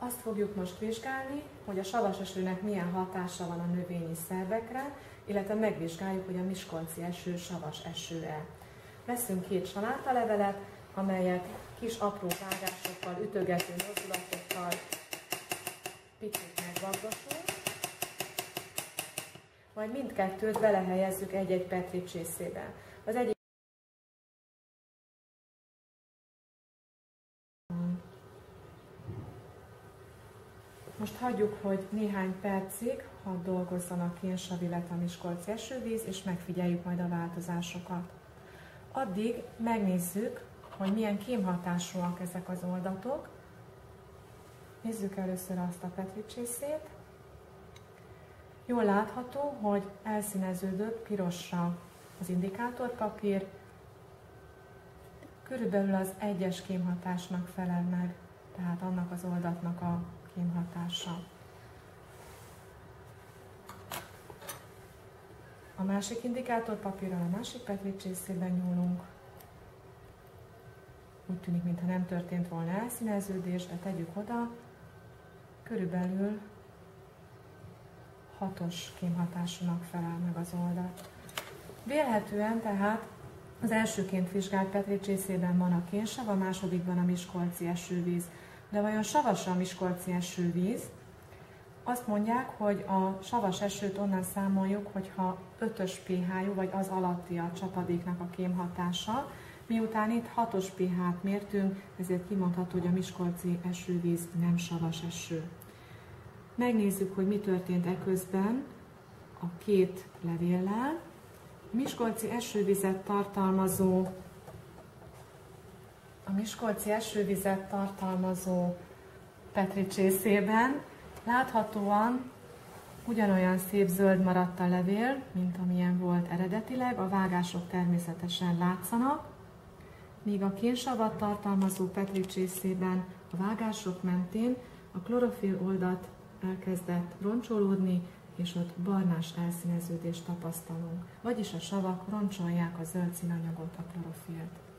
Azt fogjuk most vizsgálni, hogy a savas esőnek milyen hatása van a növényi szervekre, illetve megvizsgáljuk, hogy a miskolci eső savas eső-e. Veszünk 2 salátalevelet, amelyet kis apró vágásokkal, ütögető mozdulatokkal picit megvagdosunk, majd mindkettőt belehelyezzük egy-egy petri csészébe. Az egyik Most hagyjuk, hogy néhány percig, hadd dolgozzon a kénsav, illetve a miskolci esővíz, és megfigyeljük majd a változásokat. Addig megnézzük, hogy milyen kémhatásúak ezek az oldatok. Nézzük először azt a petricsészét. Jól látható, hogy elszíneződött pirosra az indikátorpapír, körülbelül az 1-es kémhatásnak felel meg, tehát annak az oldatnak a kémhatása. A másik indikátorpapírral a másik petricsészében nyúlunk. Úgy tűnik, mintha nem történt volna elszíneződés, de tegyük oda, körülbelül 6-os kémhatásúnak felel meg az oldat. Vélhetően tehát az elsőként vizsgált petricsészében van a kénsav, a másodikban a miskolci esővíz. De vajon savas a miskolci esővíz? Azt mondják, hogy a savas esőt onnan számoljuk, hogyha 5-ös pH-jú, vagy az alatti a csapadéknak a kémhatása. Miután itt 6-os pH-t mértünk, ezért kimondható, hogy a miskolci esővíz nem savas eső. Megnézzük, hogy mi történt eközben a 2 levéllel. A miskolci esővizet tartalmazó petricsészében láthatóan ugyanolyan szép zöld maradt a levél, mint amilyen volt eredetileg, a vágások természetesen látszanak, míg a kénsavat tartalmazó petricsészében a vágások mentén a klorofil oldat elkezdett roncsolódni, és ott barnás elszíneződést tapasztalunk, vagyis a savak roncsolják a zöld színanyagot, a klorofilt.